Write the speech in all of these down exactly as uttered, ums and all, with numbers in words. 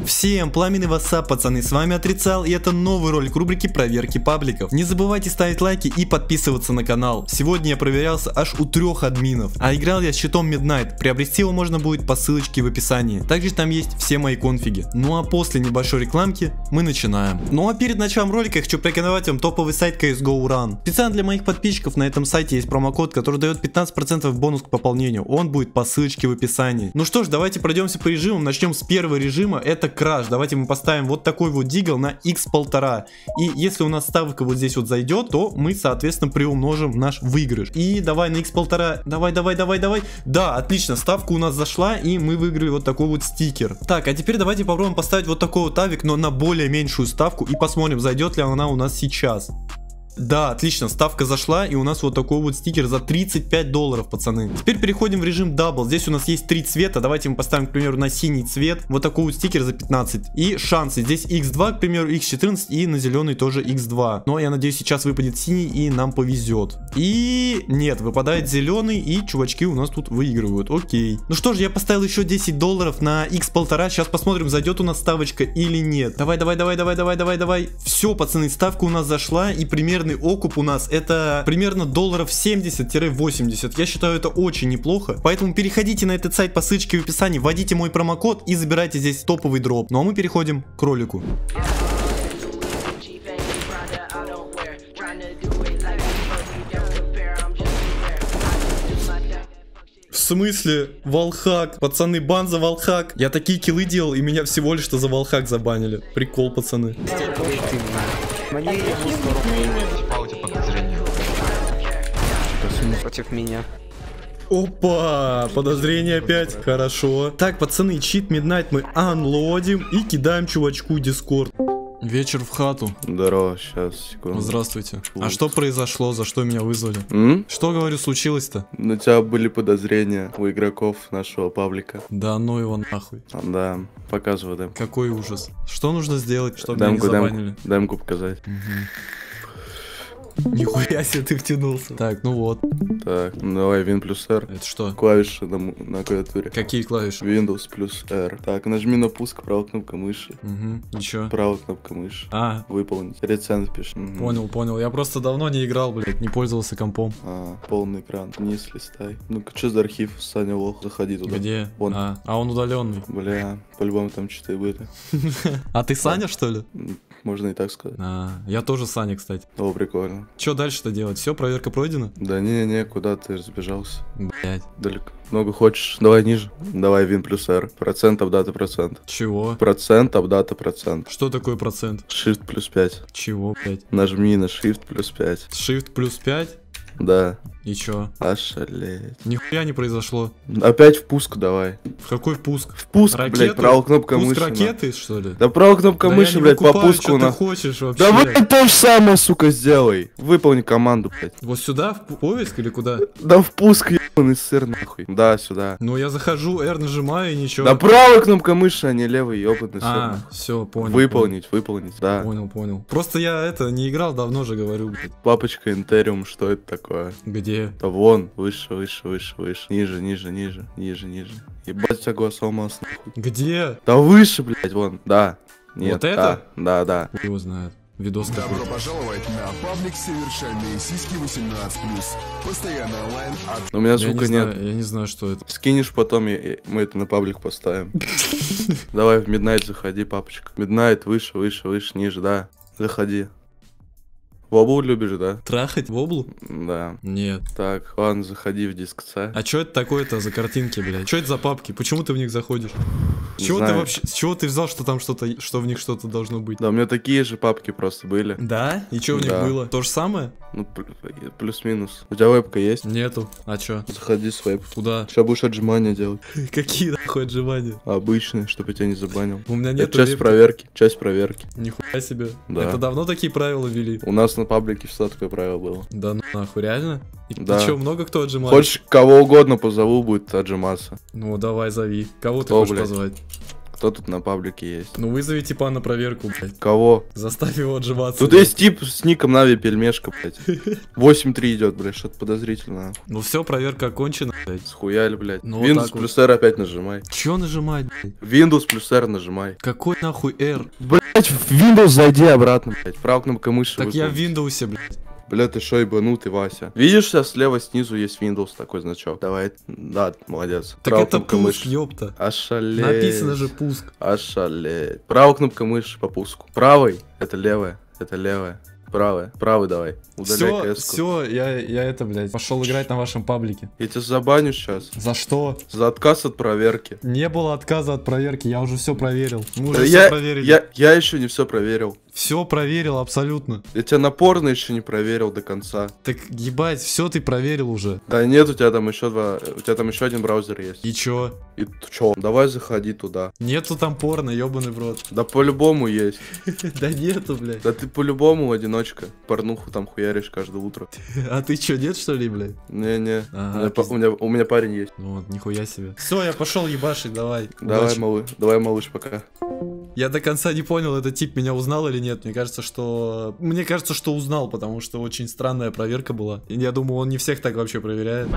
Всем пламенный вассап, пацаны, с вами Отрицал, и это новый ролик рубрики проверки пабликов. Не забывайте ставить лайки и подписываться на канал. Сегодня я проверялся аж у трех админов, а играл я с читом Midnight. Приобрести его можно будет по ссылочке в описании. Также там есть все мои конфиги. Ну а после небольшой рекламки мы начинаем. Ну а перед началом ролика я хочу порекомендовать вам топовый сайт си эс го Run. Специально для моих подписчиков на этом сайте есть промокод, который дает пятнадцать процентов бонус к пополнению. Он будет по ссылочке в описании. Ну что ж, давайте пройдемся по режимам. Начнем с первого режима, это краш. Давайте мы поставим вот такой вот дигл на икс полтора. И если у нас ставка вот здесь вот зайдет, то мы, соответственно, приумножим наш выигрыш. И давай на икс полтора. Давай, давай, давай, давай. Да, отлично, ставка у нас зашла, и мы выиграли вот такой вот стикер. Так, а теперь давайте попробуем поставить вот такой вот авик, но на более меньшую ставку. И посмотрим, зайдет ли она у нас сейчас. Да, отлично, ставка зашла, и у нас вот такой вот стикер за тридцать пять долларов, пацаны. Теперь переходим в режим дабл. Здесь у нас есть три цвета. Давайте мы поставим, к примеру, на синий цвет вот такой вот стикер за пятнадцать. И шансы. Здесь икс два, к примеру, икс четырнадцать, и на зеленый тоже икс два. Но я надеюсь, сейчас выпадет синий, и нам повезет. И нет, выпадает зеленый, и чувачки у нас тут выигрывают. Окей. Ну что ж, я поставил еще десять долларов на икс полтора. Сейчас посмотрим, зайдет у нас ставочка или нет. Давай, давай, давай, давай, давай, давай, давай. Все, пацаны, ставка у нас зашла, и примерно окуп у нас это примерно долларов семьдесят-восемьдесят. Я считаю, это очень неплохо. Поэтому переходите на этот сайт по ссылочке в описании, вводите мой промокод и забирайте здесь топовый дроп. Ну а мы переходим к ролику. В смысле? Волхак. Пацаны, бан за волхак. Я такие киллы делал, и меня всего лишь что за волхак забанили. Прикол, пацаны. Против меня. Опа, подозрение опять. Хорошо. Так, пацаны, чит Midnight мы анлодим и кидаем чувачку Discord. Вечер в хату. Здорово, сейчас, секунду. Здравствуйте. А что произошло? За что меня вызвали? М? Что, говорю, случилось-то? На тебя были подозрения у игроков нашего паблика. Да ну его нахуй. Да, показывай, дай. Какой ужас. Что нужно сделать, чтобы Дай меня не забанили? демку, демку показать. Нихуя себе ты втянулся. Так, ну вот. Так, ну давай, Win плюс R. Это что? Клавиши на, на клавиатуре. Какие клавиши? Windows плюс R. Так, нажми на пуск, правая кнопка мыши. Угу, ничего. Правая кнопка мыши. А. Выполнить. Рецензию пишешь. Угу. Понял, понял. Я просто давно не играл, блядь, не пользовался компом. А, полный экран. Вниз листай. Ну-ка, что за архив? Саня Лох, заходи туда. Где? Вон. А, а он удаленный. Бля, по-любому там что-то были. А ты Саня, что ли? Можно и так сказать. А, я тоже Саня, кстати. О, прикольно. Что дальше-то делать? Все, проверка пройдена? Да не-не, куда ты разбежался? Блять. Далеко. Много хочешь? Давай ниже. Давай Win плюс R. Процент, апдата, процент. Чего? Процент, апдата, процент. Что такое процент? Shift плюс пять. Чего, блять? Нажми на Shift плюс пять. Shift плюс пять? Да. И чё? Ошалеть. Нихуя не произошло. Опять впуск давай. В какой впуск? Впуск, Ракету? блядь, правая кнопка Пуск мыши. ракеты, что ли? Да правая кнопка Да мыши, я не блядь, по выкупаю, пуску что на... ты хочешь вообще? Да вот то же самое, сука, сделай. Выполни команду, блядь. Вот сюда, в поиск или куда? Да впуск, ебаный сыр, нахуй. Да, сюда. Ну я захожу, R нажимаю и ничего. Да правая кнопка мыши, а не левый, ебаный сыр. А, все, понял. Выполнить, выполнить, да. Понял, понял. Просто я это не играл, давно же говорю, блядь. Папочка Интериум, что это такое? Где? Да вон, выше, выше, выше, выше. Ниже, ниже, ниже, ниже, ниже. Ебать, тебя глаз алмаз, нахуй. Где? Да выше, блядь, вон, да. Нет, Вот это? Да, да, да. Кто его знает. Видос такой. Добро пожаловать на паблик «Совершенные сиськи восемнадцать плюс». Постоянно онлайн от... У меня Я звука не нет. знаю, я не знаю, что это. Скинешь потом, и- и мы это на паблик поставим. Давай в Midnight заходи, папочка. Midnight, выше, выше, выше, ниже, да. Заходи. Вобу любишь, да? Трахать воблу? Да. Нет. Так, ладно, заходи в диск С. А что это такое-то за картинки, блядь? Что это за папки? Почему ты в них заходишь? С Не чего ты знаю. вообще, с чего ты взял, что там что-то, что в них что-то должно быть? Да, у меня такие же папки просто были. Да? И что в них Да. было? То же самое? Ну, пл- плюс-минус. У тебя вебка есть? Нету. А чё? Заходи с веб. Куда? Сейчас будешь отжимания делать. Какие нахуй отжимания? Обычные, чтобы я тебя не забанил. У меня Это нет часть проверки. Часть проверки. Нихуя себе. Да. Это давно такие правила ввели? У нас на паблике всегда такое правило было. Да ну нахуй, реально? И Да. ты чё, много кто отжимает? Хочешь, кого угодно позову, будет отжиматься. Ну давай зови. Кого ты Кто, хочешь блядь? позвать? Кто тут на паблике есть? Ну вызови типа на проверку, блядь. Кого? Заставь его отживаться. Тут блядь. есть тип с ником Нави Пельмешка, блядь. восемь три идет, блядь, что-то подозрительно. Ну все, проверка окончена, блядь. Схуяли, блядь. Ну, Windows вот так плюс R опять нажимай. Чё нажимать, блядь? Windows плюс R нажимай. Какой нахуй R? Блядь, в Windows зайди обратно, блядь. Правая кнопка мыши. Так я в выполнить. Windows, блядь. Бля, ты шо ебанутый, Вася. Видишь, сейчас слева снизу есть Windows такой значок. Давай, да, молодец. Так Правая это кнопка пуск, мыши. ёпта. Ошалеть. Написано же пуск. Ошалеть. Правая кнопка мыши по пуску. Правой это левая, это левая. Правая, правый давай. Удаляй Все, кэску. все, я, я это, блядь, пошел играть на вашем паблике. Я тебя забаню сейчас. За что? За отказ от проверки. Не было отказа от проверки, я уже все проверил. Мы Да уже я, все проверили. я, я еще не все проверил. Все проверил абсолютно. Я тебя напорно еще не проверил до конца. Так ебать, все ты проверил уже. Да нет, у тебя там еще два. У тебя там еще один браузер есть. И чё? И т- чё? Давай заходи туда. Нету там порно, ебаный в рот. Да по-любому есть. Да нету, блядь. Да ты по-любому одиночка. Порнуху там хуяришь каждое утро. А ты чё, нет что ли, блядь? Не-не. Ага, у, меня, по- пиздец. у, меня, у меня парень есть. Ну вот, нихуя себе. Все, я пошел ебашить, давай. Давай, Удачи. малыш. Давай, малыш, пока. Я до конца не понял, этот тип меня узнал или нет. Мне кажется, что... Мне кажется, что узнал, потому что очень странная проверка была. И я думаю, он не всех так вообще проверяет.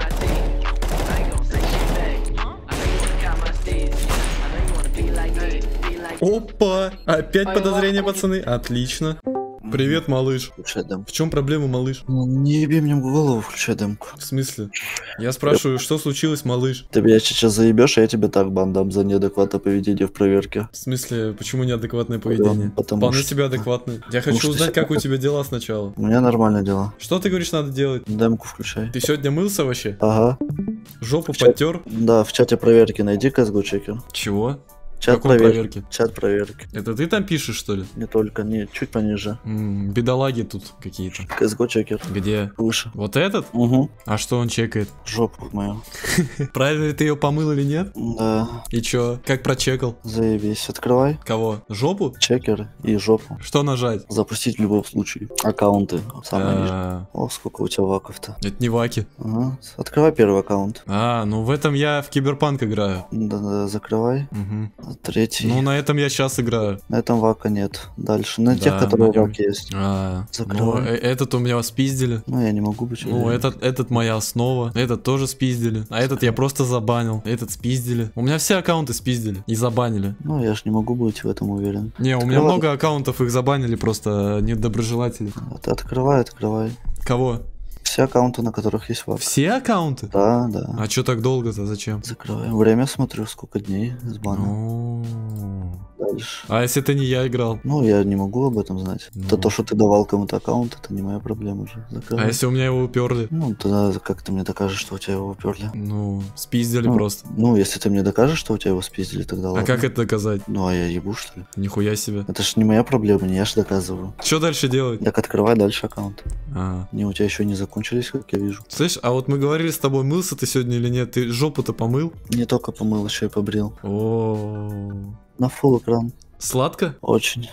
Опа! Опять подозрение, пацаны. Отлично. Привет, малыш. Включай демку. В чем проблема, малыш? Ну, не еби мне в голову, включай демку. В смысле? Я спрашиваю, что случилось, малыш? Ты меня сейчас заебешь, а я тебе так бандам за неадекватное поведение в проверке. В смысле, почему неадекватное поведение? Потому Вполне что- себе адекватное. Я потому хочу что узнать, как у сегодня- тебя дела сначала. У меня нормальное дело. Что ты говоришь, надо делать? Демку включай. Ты сегодня мылся вообще? Ага. Жопу Чё? подтер? Да, в чате проверки найди кэсго чекер. Чего? Чат Какой проверки. проверки? Чат проверки. Это ты там пишешь, что ли? Не только, не, чуть пониже. М, бедолаги тут какие-то. кэсго чекер. Где? Выше. Вот этот? Угу. А что он чекает? Жопу мою. Правильно ли ты ее помыл или нет? Да. И чё? Как прочекал? Заебись. Открывай. Кого? Жопу? Чекер и жопу. Что нажать? Запустить в любом случае. Аккаунты. Самое ниже. А, О, сколько у тебя ваков-то. Это не ваки. Ага. Открывай первый аккаунт. А, ну в этом я в Киберпанк играю. Да-да, закрывай. Мгм. Третий. Ну на этом я сейчас играю. На этом вака нет. Дальше. На тех, Да, которые на нём. ваки есть. А, ну, Закрывай. э- этот у меня спиздили. Ну, я не могу быть Ну, уверен. этот, этот моя основа, этот тоже спиздили, а этот я просто забанил, этот спиздили. У меня все аккаунты спиздили и забанили. Ну, я ж не могу быть в этом уверен. Не, у меня Открывай. много аккаунтов, их забанили просто недоброжелатели. А ты открывай, открывай. Кого? Все аккаунты, на которых есть вак. Все аккаунты? Да, да. А чё так долго-то, зачем? Закрывай. Время смотрю, сколько дней с бана. Ну. Дальше. А если это не я играл? Ну, я не могу об этом знать. Ну. Это то, что ты давал кому-то аккаунт, это не моя проблема уже. Закрывай. А если у меня его уперли? Ну, тогда как ты мне докажешь, что у тебя его уперли? Ну, спиздили Ну, просто. Ну, если ты мне докажешь, что у тебя его спиздили, тогда А ладно. как это доказать? Ну, а я ебу, что ли? Нихуя себе. Это ж не моя проблема, не я ж доказываю. Что дальше делать? Так открывай дальше аккаунт. А. Не, у тебя еще не закончились, как я вижу. Слышь, а вот мы говорили с тобой, мылся ты сегодня или нет? Ты жопу-то помыл? Не только помыл, еще и побрил. О, На фулл экран. сладко? Очень.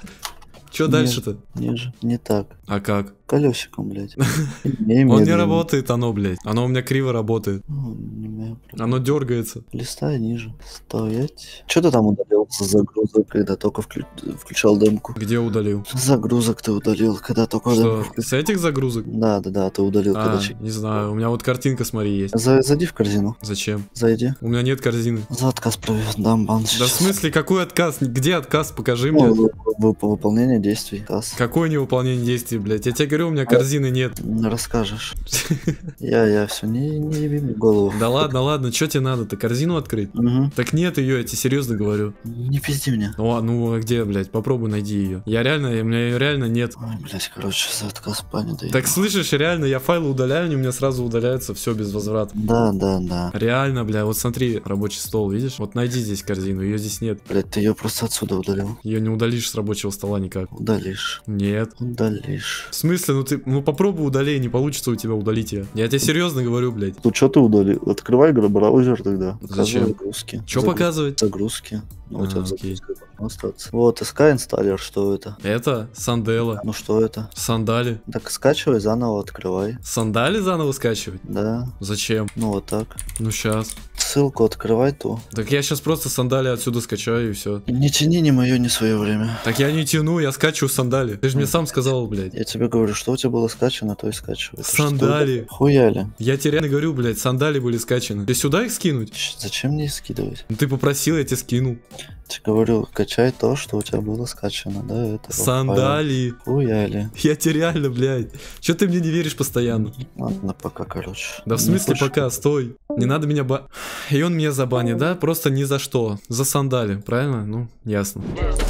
Что Нет. дальше-то? Ниже. Не так. А как? Колесиком, блядь. Он не работает, оно, блядь. Оно у меня криво работает. Ну, не моя проблема. Оно дергается. Листай ниже. Стоять. Что ты там удалил за загрузок, когда только вклю- включал демку? Где удалил? Загрузок ты удалил, когда только Что, демку включал. с этих загрузок? Да, да, да, ты удалил, А, когда чек. не знаю, у меня вот картинка, смотри, есть. За- Зайди в корзину. Зачем? Зайди. У меня нет корзины. За отказ провел, дам бан Да в сейчас. смысле, какой отказ? Где отказ? Покажи Ну, мне. вы- вы- по выполнению действий. Отказ. Какое невыполнение действий, блядь? Я тебе говорю, у меня корзины нет. Не расскажешь. Я, я все, не, не еби мне голову. Да ладно, ладно, что тебе надо-то? Корзину открыть? Угу. Так нет ее, я тебе серьезно говорю. Не пизди меня. Ну, а, ну а где, блядь? Попробуй найди ее. Я реально, у меня ее реально нет. Ой, блядь, короче, за отказ пани даю. Так слышишь, реально, я файлы удаляю, они у меня сразу удаляются, все без возврата. Да, да, да. Реально, бля, вот смотри, рабочий стол, видишь? Вот найди здесь корзину, ее здесь нет. Блядь, ты ее просто отсюда удалил. Ее не удалишь с рабочего рабочего стола никак. Удалишь. Нет. Удалишь. В смысле, ну ты, ну попробуй удали, не получится у тебя удалить ее. Я тебе серьезно говорю, блядь. Ну что ты удалил? Открывай браузер тогда. Зачем? Загрузки. Что Загруз- показывать? Загрузки. Ну, у А, тебя в окей. загрузках должно остаться. Вот, эс кей инсталлер, что это? Это Сандела. Ну что это? Сандали. Так скачивай, заново открывай. Сандали заново скачивать? Да, Зачем? ну вот так. Ну сейчас. Ссылку открывай ту. Так я сейчас просто сандали отсюда скачаю и все. Не тяни ни мое, ни свое время. Так я не тяну, я скачиваю сандали. Ты же мне сам сказал, блядь. Я тебе говорю, что у тебя было скачано, то и скачивай. Это Сандали. что? Хуяли. Я тебе реально говорю, блядь, сандали были скачаны. Ты сюда их скинуть? Ч- Зачем мне их скидывать? Ну ты попросил, я тебе скинул. Я тебе говорю, качай то, что у тебя было скачано, да, это. Сандали. Хуяли. Я тебе реально, блядь. Че ты мне не веришь постоянно? Ладно, пока, короче. Да в Не смысле хочешь? пока, стой. Не надо меня ба... И он меня забанит, да? Просто ни за что. За сандали, правильно? Ну, ясно.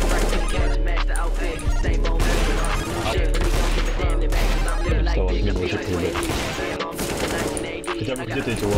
Хотя бы где-то эти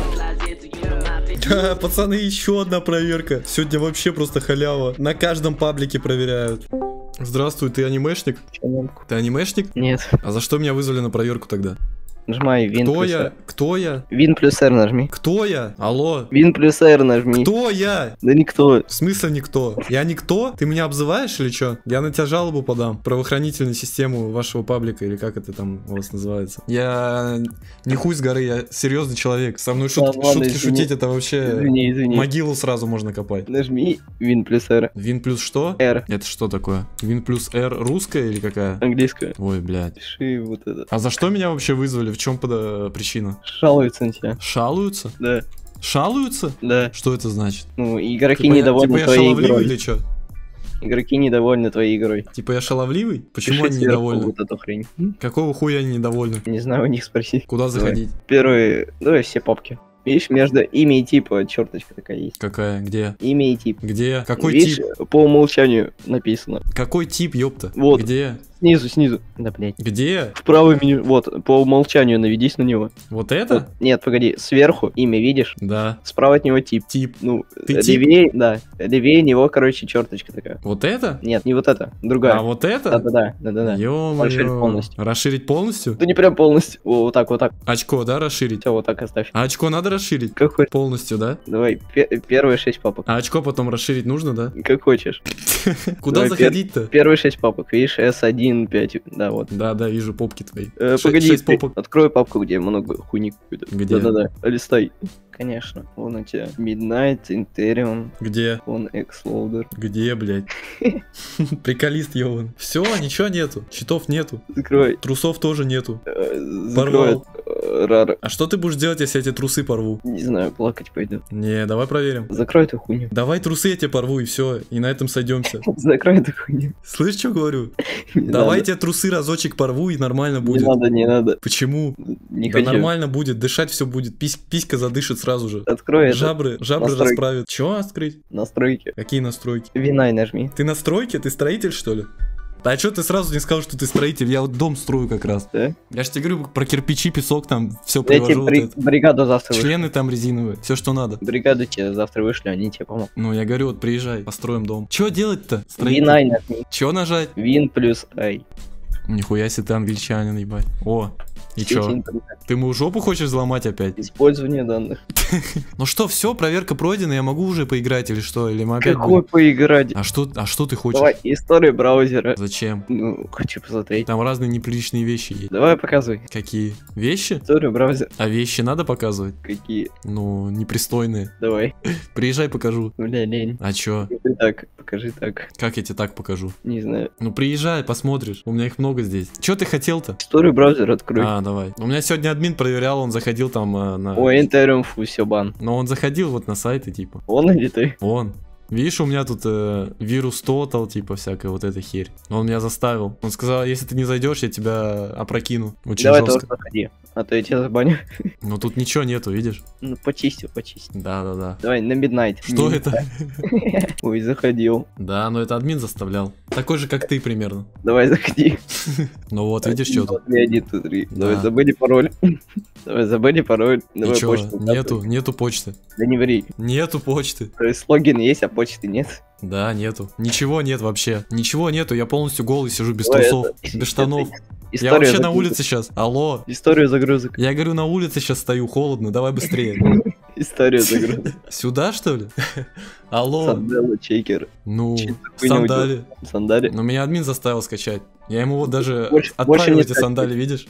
уважать. Пацаны, еще одна проверка. Сегодня вообще просто халява. На каждом паблике проверяют. Здравствуй, ты анимешник? Ты анимешник? Нет. А за что меня вызвали на проверку тогда? Нажимай Win Кто плюс я? R. Кто я? Win плюс R нажми. Кто я? Алло? Win плюс R нажми. Кто я? Да никто. В смысле никто? Я никто? Ты меня обзываешь или что? Я на тебя жалобу подам. Правоохранительную систему вашего паблика, или как это там у вас называется. Я не хуй с горы, я серьезный человек. Со мной шут- Да ладно, шутки извини. шутить, это вообще Извини, извини. могилу сразу можно копать. Нажми Win плюс R. Вин плюс что? R. Это что такое? Вин плюс R русская или какая? Английская. Ой, блядь. Пиши вот это. А за что меня вообще вызвали? В чем под- причина? Жалуются на тебя. Шалуются? Да, Шалуются? да. Что это значит? Ну, игроки Типа я, недовольны типа я твоей шаловливый игрой. или что? Игроки недовольны твоей игрой. Типа я шаловливый? Почему Пиши они сверху недовольны? вот эту хрень. М? Какого хуя они недовольны? Не знаю, у них спроси. Куда Давай. заходить? Первые, давай все папки. Видишь, между имя и тип черточка такая есть. Какая? Где? Имя и тип. Где? Какой Видишь, тип? по умолчанию написано. Какой тип, ёпта? Вот. Где? Снизу, снизу. Да, блядь. Где? В правое меню, вот, по умолчанию наведись на него. Вот это? Вот. Нет, погоди, сверху имя видишь? Да. Справа от него тип. Тип. Ну, Ты тип? левее, да, левее него, короче, черточка такая. Вот это? Нет, не вот это, другая. А вот это? Да-да-да, да-да-да. Ё-моё. Расширить полностью. Расширить полностью? Да не прям полностью. О, вот так, вот так. Очко, да, расширить? Все, вот так оставь. А очко надо расширить? Как хочешь. Полностью, да? Давай, пе- первые шесть папок. А очко потом расширить нужно, да? Как хочешь. Куда Давай, заходить-то? Первые шесть папок, видишь, эс один, пять, да, вот. Да, да, вижу попки твои. Э, Ше- погоди, шесть ты попок. открой папку, где много хуйни какой-то. Где? Да-да-да, листай. Конечно, вон у тебя Midnight, Interium, Где? вон Xloader. Где, блядь? Приколист, ёван. Все, ничего нету. Читов нету. Закрывай. Трусов тоже нету. Э, Порвал. закрывай. Э, Рар. А что ты будешь делать, если я эти трусы порву? Не знаю, плакать пойду. Не, давай проверим. Закрой эту хуйню. Давай трусы я тебе порву и все, и на этом сойдемся. Закрой эту хуйню. Слышь, что говорю? Не Давай надо. тебе трусы разочек порву и нормально Не будет. надо, не надо. Почему? Не Да хочу. нормально будет, дышать все будет, пись- писька задышит сразу же. Открой это. Жабры, жабры настройки. расправят. Чего открыть? Настройки. Какие настройки? Винай нажми. Ты на стройке? Ты строитель, что ли? А что ты сразу не сказал, что ты строитель? Я вот дом строю как раз. Да? Я же тебе говорю про кирпичи, песок, там все Я тебе привожу. вот бри- это. бригаду завтра вышлю. Члены там резиновые, все что надо. Бригаду тебе завтра вышлю, они тебе помогут. Ну, я говорю, вот приезжай, построим дом. Че делать-то? Строитель? Винай нажми. Че нажать? Вин плюс ай. Нихуя себе ты англичанин, ебать. О, и чё? Сеть интернет. Ты мою жопу хочешь взломать опять? Использование данных. Ну что, все, проверка пройдена, я могу уже поиграть или что? Или мы опять Какой будем? поиграть? А что, а что ты хочешь? Давай, историю браузера. Зачем? Ну, хочу посмотреть. Там разные неприличные вещи есть. Давай показывай. Какие? Вещи? Историю браузера. А вещи надо показывать? Какие? Ну, непристойные. Давай. Приезжай, покажу. Бля, лень. А чё? Покажи так, покажи так. Как я тебе так покажу? Не знаю. Ну приезжай, посмотришь. У меня их много здесь. Чё ты хотел-то? Историю браузера открой. А, давай. У меня сегодня админ проверял, он заходил там э, на... Ой, Interium, фу, все бан. Но он заходил вот на сайты, типа. Он или ты? Вон. Видишь, у меня тут э, вирус тотал, типа, всякая вот эта херь. Но он меня заставил. Он сказал, если ты не зайдешь, я тебя опрокину. Очень Давай тоже жестко. заходи. А то я тебя забаню. Но тут ничего нету, видишь? Ну, почисти, почисти. Да-да-да. Давай, на Midnight. Что Не- это? Ой, заходил. Да, но это админ заставлял. Такой же, как ты примерно. Давай заходи. Ну вот, видишь, что тут. Один, два, три. Давай, Да. забыли пароль. Давай, забыли пароль. И Давай чё, почту. нету, нету почты. Да не ври. Нету почты. То есть логин есть, а почты нет. Да, нету. Ничего нет вообще. Ничего нету, я полностью голый сижу без Давай трусов, это- без штанов. Я Историю вообще на загрузок. улице сейчас. Алло. Историю загрузок. Я говорю, на улице сейчас стою, холодно, давай быстрее. Историю загрузок. Сюда, что ли? Алло. Сандалы, чекер. Ну, Чё ты хуйню сандали. Сандали. Но меня админ заставил скачать. Я ему вот даже Больше- больше отправил не эти скачивай. сандали, видишь?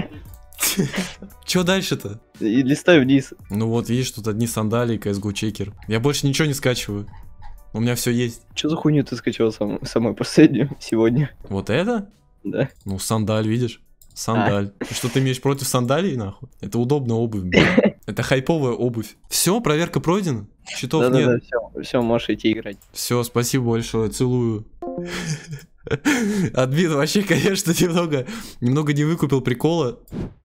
Чё дальше-то? И листай вниз. Ну вот, видишь, тут одни сандали и си эс го чекер. Я больше ничего не скачиваю. У меня все есть. Что за хуйню ты скачал сам, самую последнюю сегодня? Вот это? Да. Ну, сандаль, видишь? Сандаль. А. Что ты имеешь против сандалий, нахуй? Это удобная обувь, блин. Это хайповая обувь. Все, проверка пройдена? Счетов Да-да-да, нет. все, все, можешь идти играть. Все, спасибо большое, целую. Админ вообще, конечно, немного, немного не выкупил прикола.